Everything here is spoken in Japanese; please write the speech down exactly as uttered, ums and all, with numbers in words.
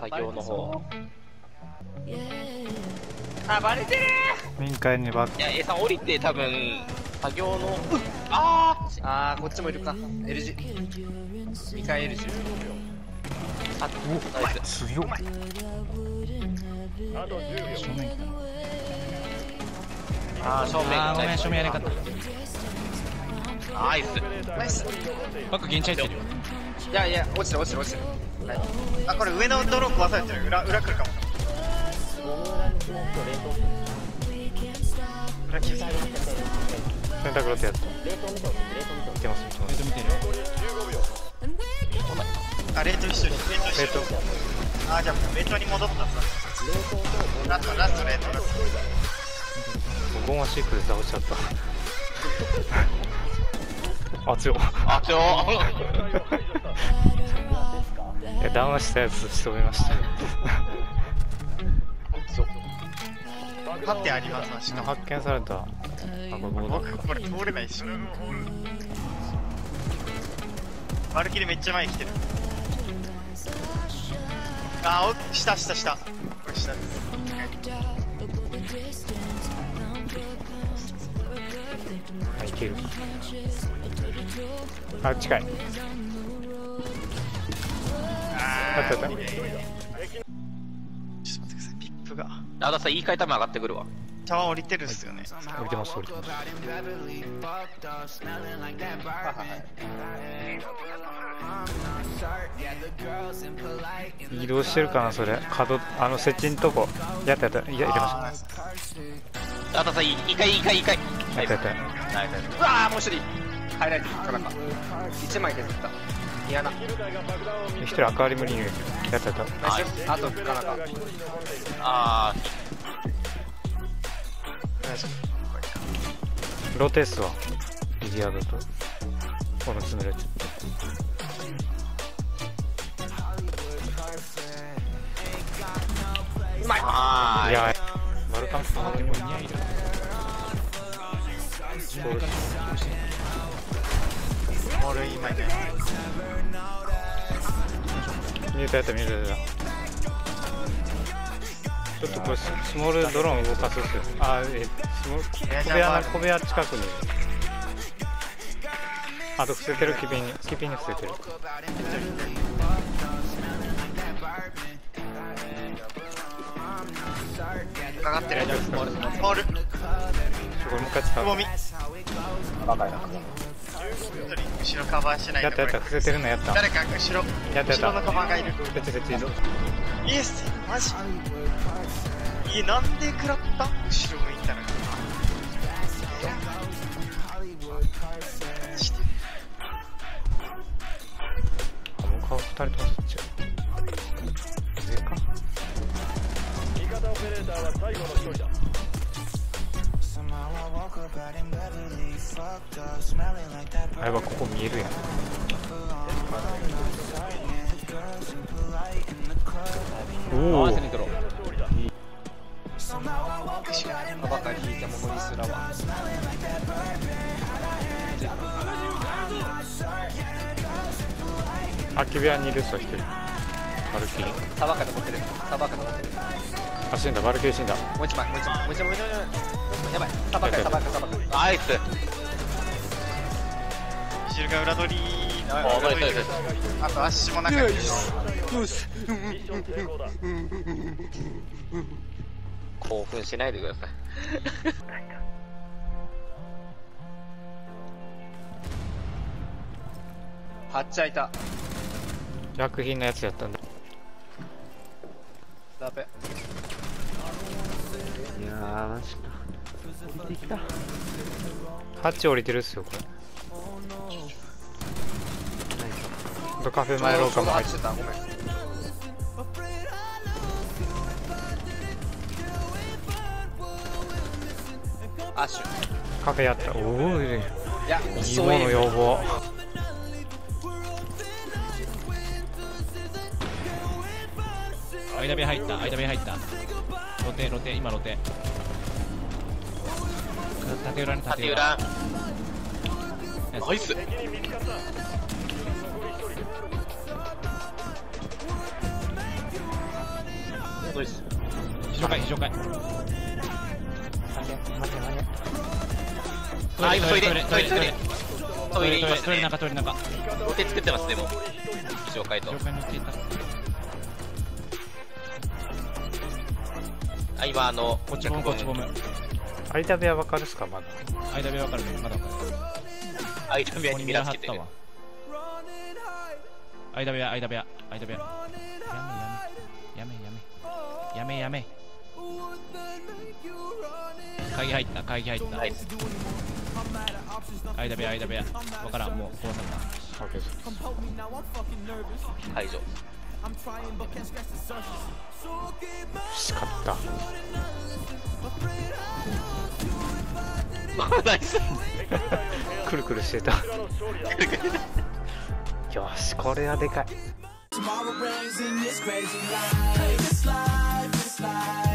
作業の方。あ、バレてるー。民間にバック。 いや、A さん降りて多分作業の。あーあー、こっちもいるか。L 字。にかい L 字。 あ、ナイス。 強っ。 あー、正面。 あー、ごめん、正面やれなかった。 ナイス。 ナイス。 バック現地入ってるよ。 いやいや、落ちてる落ちてる落ちてる。はい、あ、これ上のドローン壊されてる。裏、裏来るかも。裏来る。 洗濯ロテやった。見てます見てます。 見てる。 あ、冷凍一緒に。冷凍一緒に。あ、じゃあ冷凍に戻ったさ。ラストラスト冷凍ラスト。 ゴンはシークで倒しちゃった。あ、強っ。 あ、強っ。 え、談話したやつ仕留めました。 そう。 立ってありますな、しかも。 発見された。あ、これボード僕これ通れないし。マルキリめっちゃ前に来てる。あ、お、下下下。これ下です。 あ、いける。あ、近い。あったあった。 ちょっと待ってください、ピップが。 あ、ださん言い換えたま上がってくるわ。 茶碗降りてるっすよね。 降りてます降りてます。移動してるかなそれ。角あの設置のとこ。やったやった。いや入れましあ、ださんいいかいいいかいいいかい。 た。やったやった。 ナイス。 うわー、もう一人ハイライトかなんか一枚削った。嫌な。 一人赤割り無理にやったやった。 ナイス。あとかなんか。 あナイス。 ローテースはイディアドとこの詰める。 うまい。 あー。 いやマルカンスマルカンスニアいる。 モール今いない。 見えたやった見えたやった。ちょっとこれスモールドローン動かすっすよ。あー、えスモール小部屋な小部屋近くに。あと伏せてる、キピンにキピンに伏せてる。 かかってる。モール。モール。 これもう一回使う。 くぼみ。 バカやな。 後ろカバーしてない。 やったやった、伏せてるのやった。 誰か後ろ。 やったやった。 後ろのカバーがいる。 設置設置移動。 イエスマジ。いや、なんで食らった後ろ向いたら。 あ、もう顔二人ともそっちや。上か。 味方オペレーターは最後の一人だ。 あれはここ見えるやん。おお。 合わせに来ろ。 ばかり引いたものにすらは。 空き部屋にいる人一人。バルキリー。 タバカで持ってる。タバカで持ってる。 あ、死んだ。バルキリー死んだ。 もう一枚、もう一枚、もう一枚、もう一枚。やばい。タバカ、タバカ、タバカ。 ナイス。 後ろが裏取り。 あ、ナイスナイス。 あと足も中にいる。よし。 ミッション成功だ。 興奮しないでください。 はっちゃいた。 薬品のやつやったんだ。 ダメ。 いやーマジか降りてきた。 ハッチ降りてるっすよこれ。あとカフェ前廊下も入ってた。ごめん。アッシュ。 カフェやった。おお、いいや、 いもの要望。 間部屋入った、間部屋入った。露呈、露呈、今露呈。縦裏に縦縦裏。 裏。ナイス。 どいっす。 非常階非常階。 待て待て待て。 あ、今トイレ、トイレ、トイレ。トイレトイレいますね。 トイレ中トイレ中。 お手作ってます、でも。非常階と非。常階に行っていた。 あ、今あの、 こっちボムこっちボム。 間部屋わかるっすかまだ。 間部屋わかるね。まだわかる。 間部屋にミラーつけてる。 わ。間部屋間部屋間部屋。やめやめやめやめやめやめ。鍵入った鍵入った。 はい。 間部屋間部屋。わからんもう壊された。 オッケーです。 解除。 しかった。 ナイス。 くるくるしてた。よし、これはでかい。 Tomorrow brings in this crazy life. This life, this life.